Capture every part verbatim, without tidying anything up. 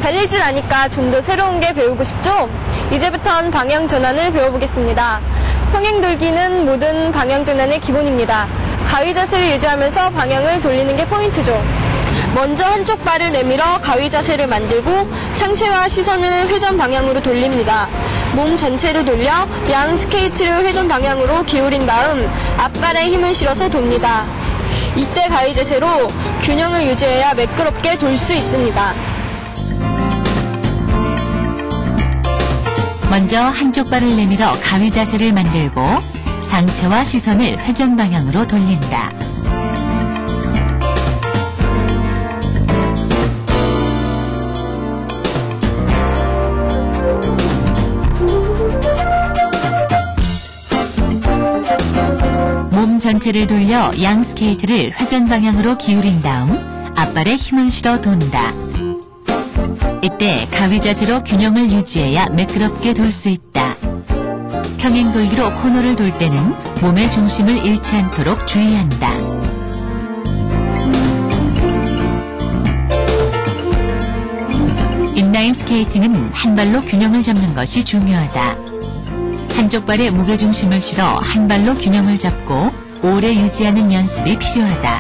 달릴 줄 아니까 좀 더 새로운 게 배우고 싶죠? 이제부턴 방향 전환을 배워보겠습니다. 평행 돌기는 모든 방향 전환의 기본입니다. 가위 자세를 유지하면서 방향을 돌리는 게 포인트죠. 먼저 한쪽 발을 내밀어 가위 자세를 만들고 상체와 시선을 회전 방향으로 돌립니다. 몸 전체를 돌려 양 스케이트를 회전 방향으로 기울인 다음 앞발에 힘을 실어서 돕니다. 이때 가위 자세로 균형을 유지해야 매끄럽게 돌 수 있습니다. 먼저 한쪽 발을 내밀어 가위 자세를 만들고 상체와 시선을 회전 방향으로 돌린다. 몸 전체를 돌려 양 스케이트를 회전 방향으로 기울인 다음 앞발에 힘을 실어 돈다. 이때 가위 자세로 균형을 유지해야 매끄럽게 돌 수 있다. 평행 돌기로 코너를 돌 때는 몸의 중심을 잃지 않도록 주의한다. 인라인 스케이팅은 한 발로 균형을 잡는 것이 중요하다. 한쪽 발에 무게중심을 실어 한 발로 균형을 잡고 오래 유지하는 연습이 필요하다.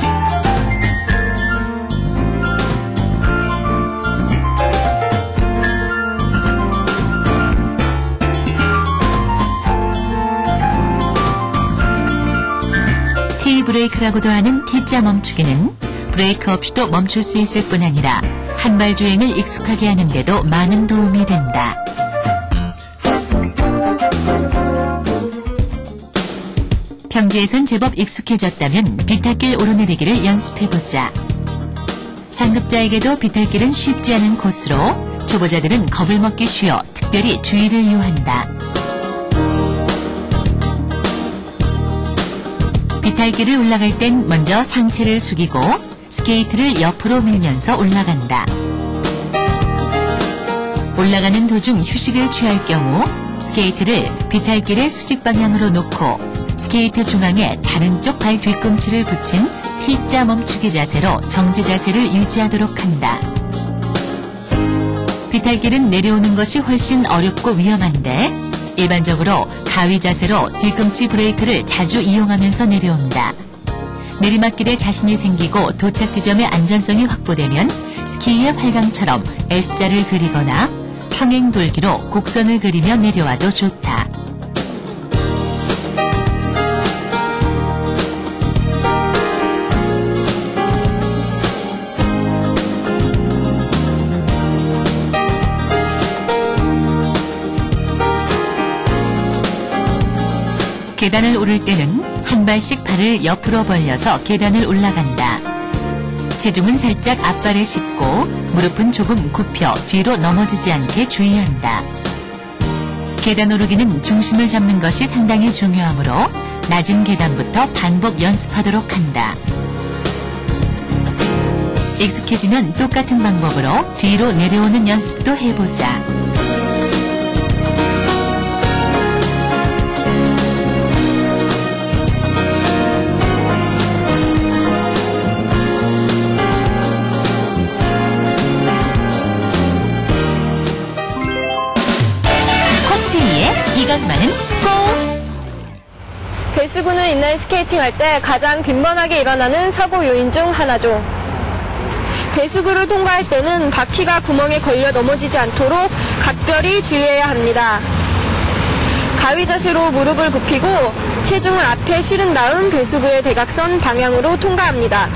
T브레이크라고도 하는 T자 멈추기는 브레이크 없이도 멈출 수 있을 뿐 아니라 한 발 주행을 익숙하게 하는 데도 많은 도움이 된다. 평지에선 제법 익숙해졌다면 비탈길 오르내리기를 연습해보자. 상급자에게도 비탈길은 쉽지 않은 코스로 초보자들은 겁을 먹기 쉬워 특별히 주의를 요한다. 비탈길을 올라갈 땐 먼저 상체를 숙이고 스케이트를 옆으로 밀면서 올라간다. 올라가는 도중 휴식을 취할 경우 스케이트를 비탈길의 수직 방향으로 놓고 스케이트 중앙에 다른 쪽 발 뒤꿈치를 붙인 T자 멈추기 자세로 정지 자세를 유지하도록 한다. 비탈길은 내려오는 것이 훨씬 어렵고 위험한데 일반적으로 가위 자세로 뒤꿈치 브레이크를 자주 이용하면서 내려온다. 내리막길에 자신이 생기고 도착 지점의 안전성이 확보되면 스키의 활강처럼 S자를 그리거나 평행 돌기로 곡선을 그리며 내려와도 좋다. 계단을 오를 때는 한 발씩 발을 옆으로 벌려서 계단을 올라간다. 체중은 살짝 앞발에 싣고 무릎은 조금 굽혀 뒤로 넘어지지 않게 주의한다. 계단 오르기는 중심을 잡는 것이 상당히 중요하므로 낮은 계단부터 반복 연습하도록 한다. 익숙해지면 똑같은 방법으로 뒤로 내려오는 연습도 해보자. 이것만은 꼭! 배수구는 인라인 스케이팅 할 때 가장 빈번하게 일어나는 사고 요인 중 하나죠. 배수구를 통과할 때는 바퀴가 구멍에 걸려 넘어지지 않도록 각별히 주의해야 합니다. 가위 자세로 무릎을 굽히고 체중을 앞에 실은 다음 배수구의 대각선 방향으로 통과합니다.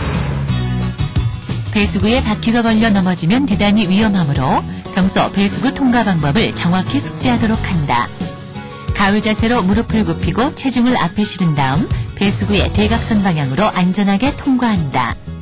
배수구에 바퀴가 걸려 넘어지면 대단히 위험하므로 평소 배수구 통과 방법을 정확히 숙지하도록 한다. 가위 자세로 무릎을 굽히고 체중을 앞에 실은 다음 배수구의 대각선 방향으로 안전하게 통과한다.